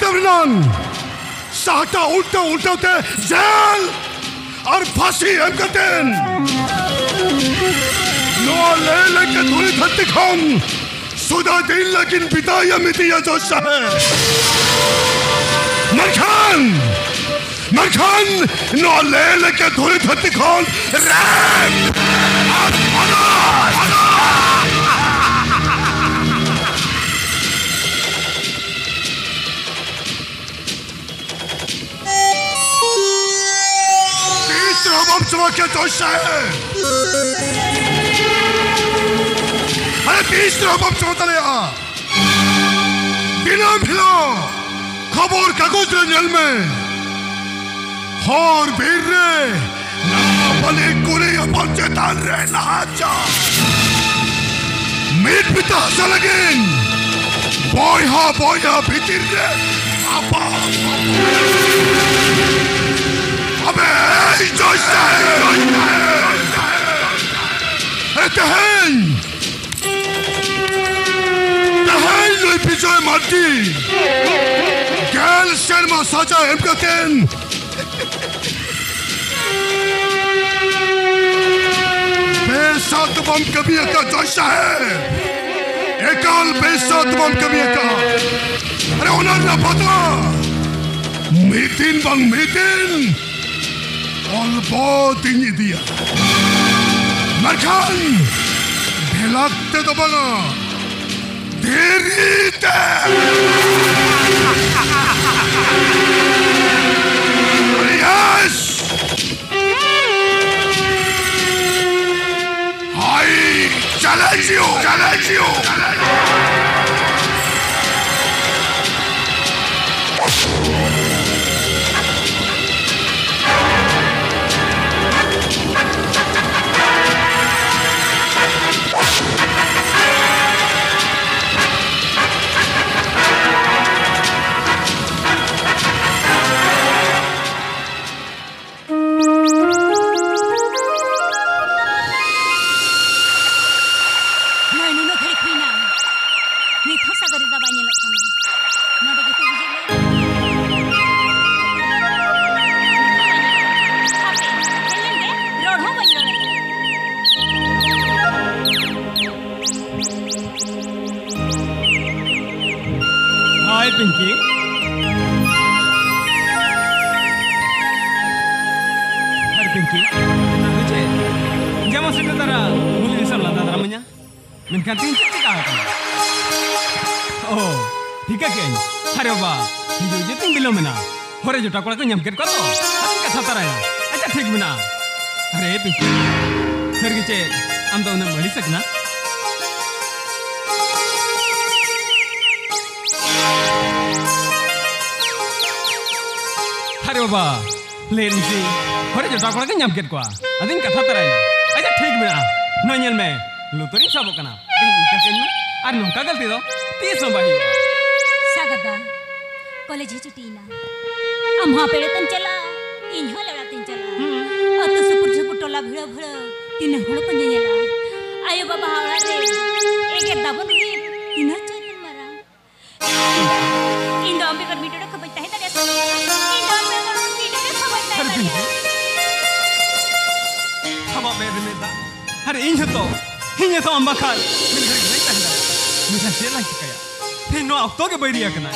वर्णन साहता उल्टा उल्टा होते जेल और फांसी हम करते हैं नो ले लेके थोड़ी धरती खाम सुधा दिन लेकिन बिताया मितिया जो है मरखान नो ले लेके थोड़ी धरती खाम रैम क्या जोशा है अरे 20 রকম চমৎকার बिना भिलो खबर कागज जल में और वीर रे ना बने कोरे अपन चेतन रे ना जा मीट पिता चलगिन बॉय हा भीतर रे आपा अबे जोशा है तहन लोई पिछोए मारती गैल शर्मा साजा हम कहतें बेसात बम कभी का जोशा है एकाल बेसात बम कभी का अरे उन्हें ना पता मीटिंग बंग मीटिंग और बहुत ही दिया मरखान ढेलाते तो बना देरी ते yes hi challenge you Pinky अरे पिंकी तुझे जमा से तेरा मुली सब लाता तेरा मन्या मैं कहती हूँ क्या होता है ओह ठीक है क्या अरे वाह जो जो तुम बिलो में ना हो रहे जो टाकला को न्याम कर तो हम क्या था रहा है अच्छा ठीक में ना अरे पिंकी फिर किचे हम तो उन्हें मरी सकना अरे बाबा लेन सी होरे जो टाकला के न्याम कर को अदिन कथा तरह है अच्छा ठीक में ना नोयल में लुतरी सब कना दिन का केन में और नोका गलती दो 30 बाही सागदा कॉलेज छुटीना हम वहां पेड़े तन चला इन हो लड़ा तन चला अत सुपुर झपुर टोला भिड़ भिड़ तीन हड़ को नेला आयो बाबा हावड़ा रे एगे दाबन रे तीन चैतन मारा इन दो अंबे कर मीटर खबर ताहे तरे इन दो अंबे कर मीटर खबर ताहे खबर मेरे में दा अरे इन तो अंबा खाल मिल गई नहीं तहना मुझे चला क्या फिर नो अब तो के बैरिया करना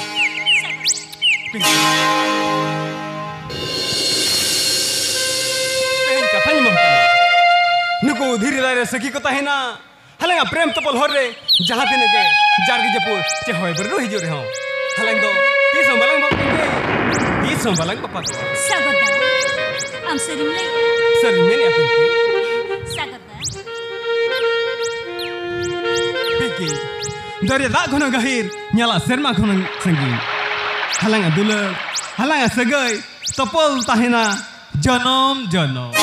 कथा नहीं मानता नुको धीरे धीरे सखी को ताहेना हलंगा प्रेम तपल हो रे जहाँ दिन के जारगी जपुर चे होय बर रोहि जो रे हो हलंग दो 30 बलंग बाप के 30 बलंग बापा सागदा हम सरिम में नहीं अपन सागदा पिकी दरे दा घन गहिर nyala serma घन संगी हलंगा दुल हलंगा सगई तपल ताहेना जनम जनम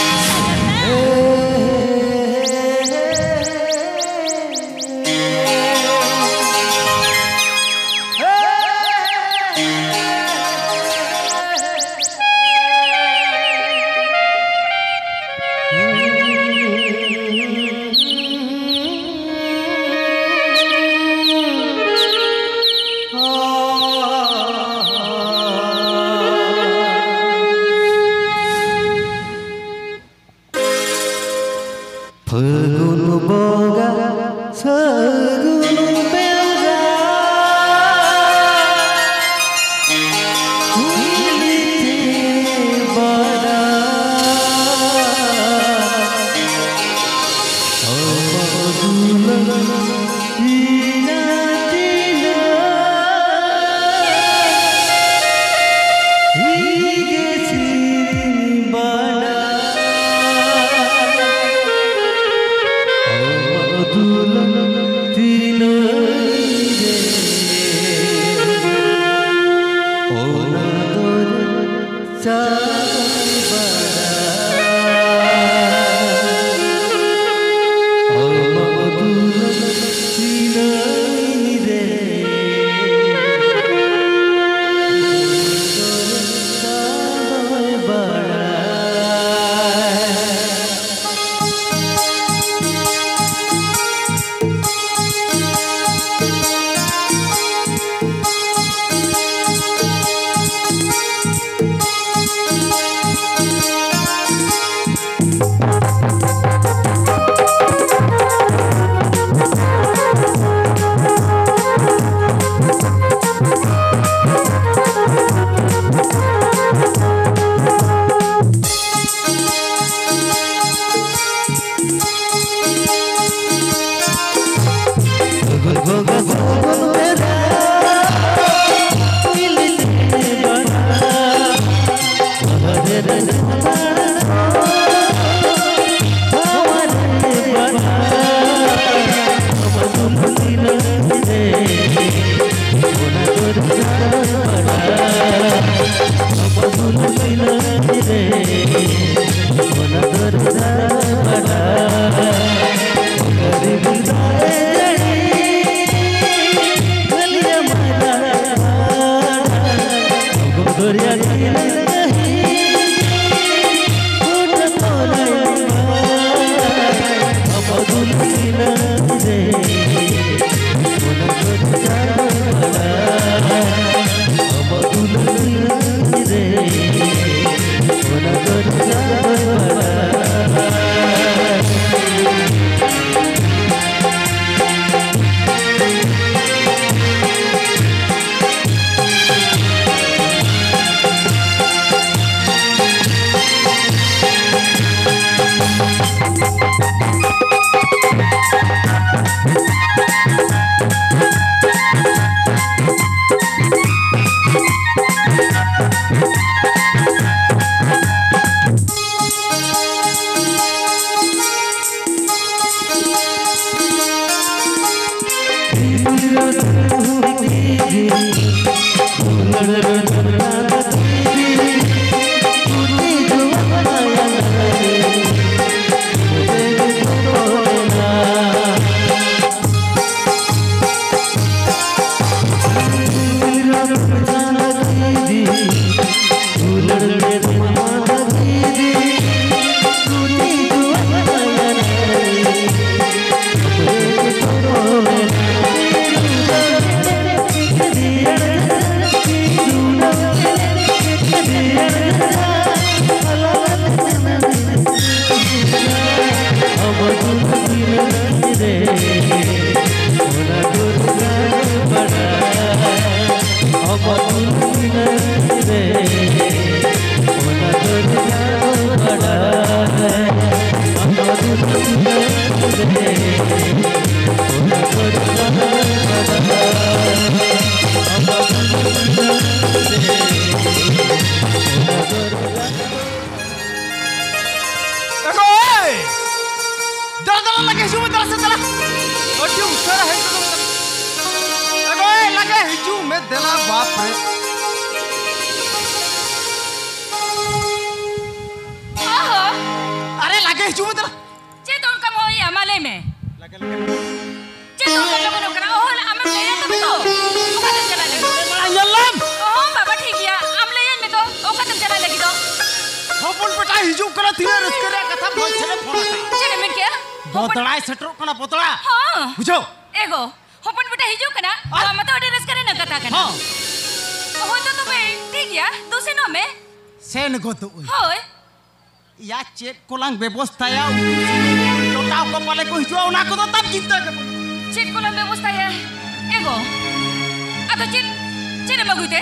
देला बाप रे अरे लगे हिजू में तेरा चेत उनका मोई हमाले में लगे चेत उनका लोगों करा ओह अमर ले तो ओका तो चला लगी यल्लम ओह बाबा ठीक है हम ले में तो ओका तो चला लगी तो होपन बेटा हिजू करा तिने रस्के रे कथा बोल छले फोन चले में क्या बोतड़ाय सटरो कना बोतड़ा हां बुझो एगो होपन बेटा हिजू कना तो हम तो एड्रेस करे न कथा कना हां हो तो बे ठीक है दूसरे नो में सेन गो तो होय या चेक कोलांग व्यवस्था या जोटाव को पाले को हिजू ओना को तो तब चिंता के चेक कोलांग व्यवस्था है एगो आ तो चेक मगुते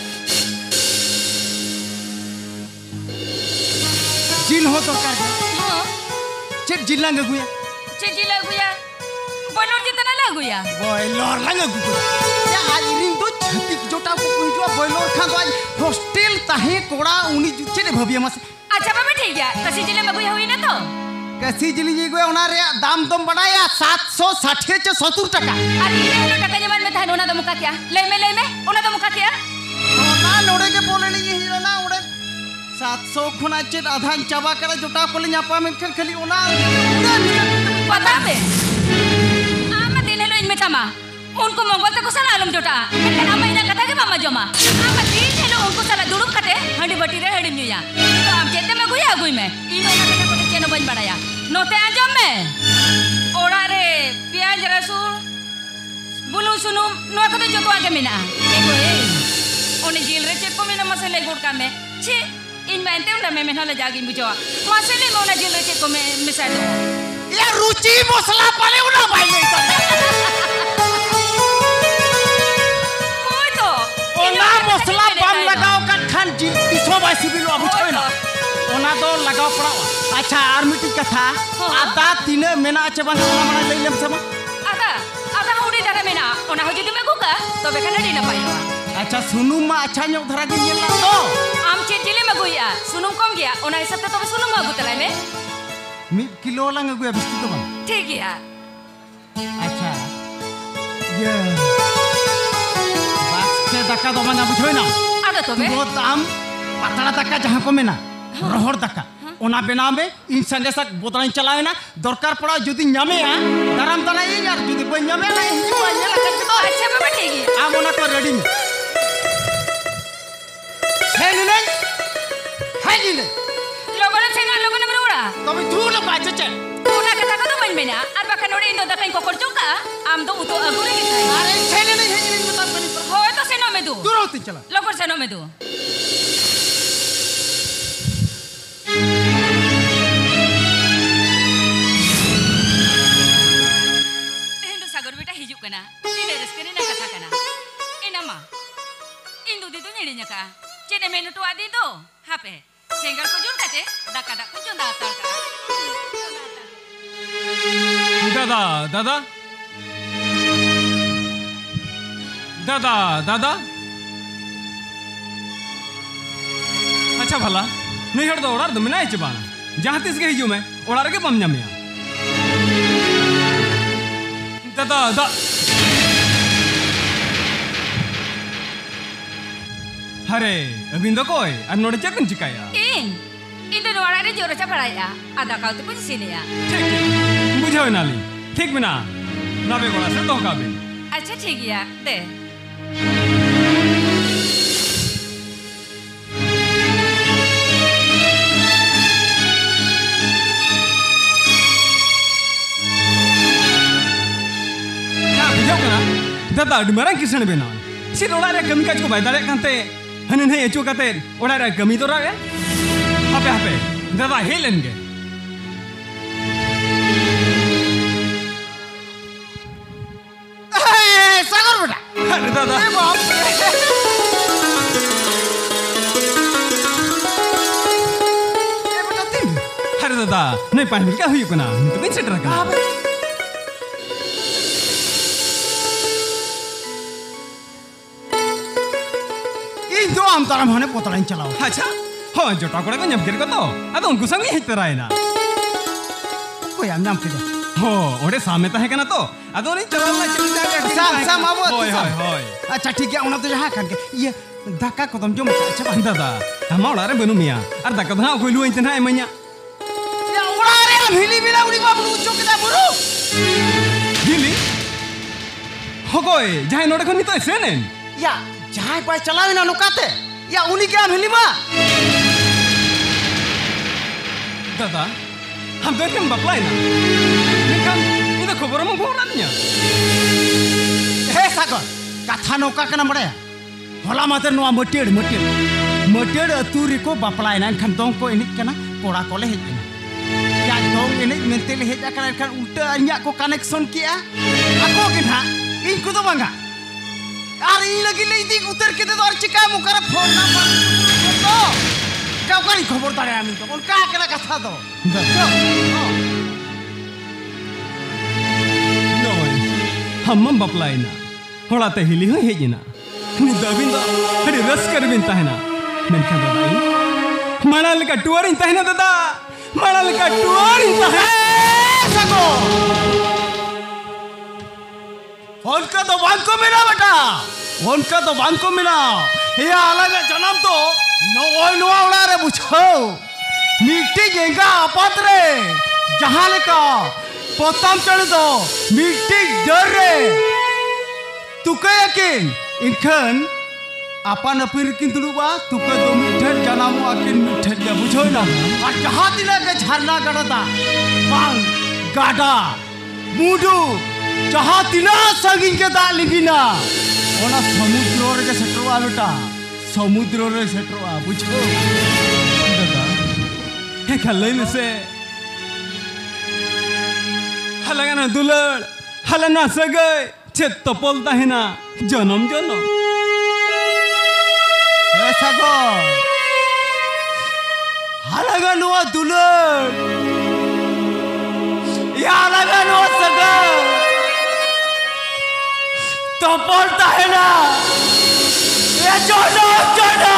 जिल हो तो कर हां चेक जिलांग गुया चेक जिला गुया बोलोर जितना लागुया बोइलर लंग गु या आइरिन तो छतिक जोटाव को हिजू बोइलर खान तो आज हॉस्टल ताहे कोड़ा उनी चेक भबिया मस अच्छा बाबा ठीक है कसी जिले में कोई हुई ना तो कैसी जिली जी गए ओना रे दाम तुम बढ़ाया 760 से 70 टका अरे ये लो टका जमान में था ओना तो मुका क्या ले में ओना तो मुका क्या ओना नोड़े के बोले ली ही ना ओड़े 700 खुना चे आधान चाबा करे जोटा कोले न्यापा में खाली ओना पता पे आमा दिन हेलो इनमें तमा उनको मंगल तक साला आलम जोटा लेकिन हम महीना कथा के मामा जमा आमा दिन हेलो उनको साला दुड़ुप कटे हंडी बटी रे हंडी न्यूया तो आप जेते में गुया गुई में इन ओना के कोटे चेनो बन बढ़ाया नोते आजम में ओड़ा रे प्याज रसून बुलु सुनु नो को तो जोतो आगे मिना एगो ए ओने जेल रे चेक को मिना मसले गुड़ का में छी इन मेंते उन में मेहनत जागी बुझवा मसले में ओना जेल रे चेक को में मिसा दो ये रुचि मसला पाले उना भाई नहीं तो ओना मसला बम लगाओ का खान जी 282 बिलो अब छोइना ओना तो लगाओ पड़ा अच्छा आर्मिटी कथा आदा तीने मेना चबन मना ले लेम समा आदा हुडी धरे मेना ओना हो जदी में गुका तो बेखना डी न पाइवा अच्छा सुनु मा अच्छा न्यो धरा के येला तो आम चे जिले में गुया सुनु कम गया ओना हिसाब तो सुनु मा गुतला में 1 किलो लंग गुया बिस्ती तो बम ठीक है अच्छा ये बास के दका दो मना बुझोइना आदा तो बे वो दाम पतला दका जहां को मेना रोहर दका ओना बेना में इन संदेशक बोतलाइन चलावे ना दरकार पड़ा जदी न्यामे आ दाराम तना ई यार जदी बन न्यामे ना हिंदी बन ला के तो अच्छा बाबा ठीक है आ ओना को रेडी में है नहीं लोगों ने बरोड़ा तभी तू लोग बात चल ओना के तक तो बन मेना और बका नोड़ी इन दो दका को करचोका आम दो उतो अगुरे के अरे है नहीं बता बनी पर हो तो सेनो में दो दूर होती चला लोगों सेनो में दो सागर बेटा हिजू कना इन रस्करी ना कथा कना इनामा इंदु दी तो नेड़िया का चेने मेनू तो आदि दो हापे सेंगर को जुन काचे दाका दा को जुन दाता का दादा अच्छा भला नहीं हट दो ओड़ार दो मिना इच बाना जहां तिस के हिजू में ओड़ार के बम ᱧᱟᱢᱮᱭᱟ दादा हरे अबिन दो कोई और नोड़े चेक चिकाया इन दो नोड़ा रे जोर चा पड़ाया आधा का तो कुछ सीनिया ठीक बुझो नाली ठीक बिना नावे गोड़ा से तो काबे अच्छा ठीक है दे दादा डुमरांग किसने बेना सिर ओड़ा रे कमी काज को बाय दारे कांते हने नहीं एचो काते ओड़ा रे कमी तो रागे हापे दादा हेलन गे सागर बेटा अरे दादा अरे दादा नहीं पानी क्या हुई कोना तो कहीं से डरा का जो आम तारा माने पोतलाइन चलाओ अच्छा हो जोटा कोड़ा को ᱧᱟᱢ ᱠᱮᱫ ᱠᱚ ᱛᱚ ᱟᱫᱚ ᱩᱱᱠᱩ ᱥᱟᱶ ᱜᱮ ᱦᱮᱡ ᱛᱚᱨᱟᱭᱮᱱᱟ कोई आम नाम के हो ओडे सामे ताहे कना तो अदो नि चला ना sam abu होय होय होय अच्छा ठीक है उना तो जहां kan के ये दाका को तुम जम अच्छा बा दादा हम ओड़ा रे बनु मिया और दाका दहा कोइलु इन तना एमanya या ओड़ा रे हिली बिला उड़ी बाबू उचो के दा बुरु हिली होगोय जहां नोडे खन नितो सेनेन या जहां पाय चलावे ना नुकाते या उनी के हिली मा दादा हम तो kan baplai na निकन इन खबर म भोरानिया हे सागर कथा नौका कना बड़े होला माते नोआ मटेड़ अतुरी को बापलाय ना खान दong को एनिक कना कोड़ा कोले हेज या dong एनिक मेंटेल हेज आकन खान उल्टा अन्या को कनेक्शन किया ako के ना इन को तो बांगा और इन लगी ले दी उतर के तो और चिका मुकर फोन ना तो का करी खबर तारे आमी तो उनका कना कथा दो हम बापलाय ना होला ते हिली हो हेजना नि दबिन दा हरि रस कर बिन ताहेना मेनखा दादा इन मानल का टुवर इन ताहेना दादा मानल का टुवर इन ताहे सको उनका तो बांको मिला बेटा उनका तो बांको मिला ये अलग जन्म तो नोआ उड़ा रे बुझो मिट्टी जेंगा आपात रे जहां लेका पोतम चढ़ दो मिट्टी डर रे तुके यकीन इनखान अपन अपिर किन दुलुबा तुके दो मिठर जनामो आकिन मिठर या बुझो ना और जहां दिला के झरना गड़ता बांग गाडा मुडू जहां दिला संगिन के दा लिगिना ओना समुद्र रे सेटरवा बेटा समुद्र रे सेटरवा बुझो दादा हे खलई में से हलगना दुलड़ हलना सगय छे तपल ताहेना जन्म जन्म ऐसा को हलगा नुआ दुलड़ या हलगा नुआ सगय तपल ताहेना ये जन्म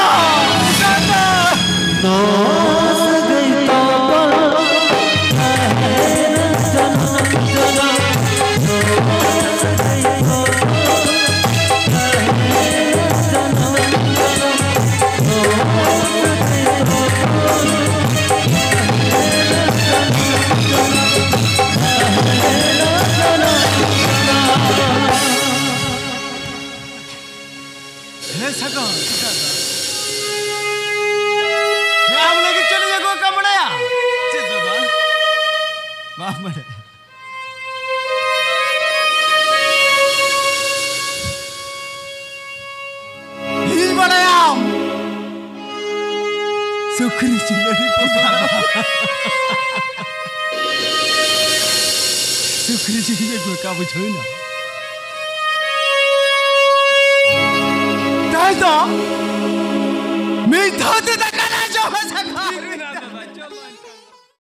सुखरी चिलड़ी सुखरी चिलड़ी को का बुझो ना ताई तो मैं था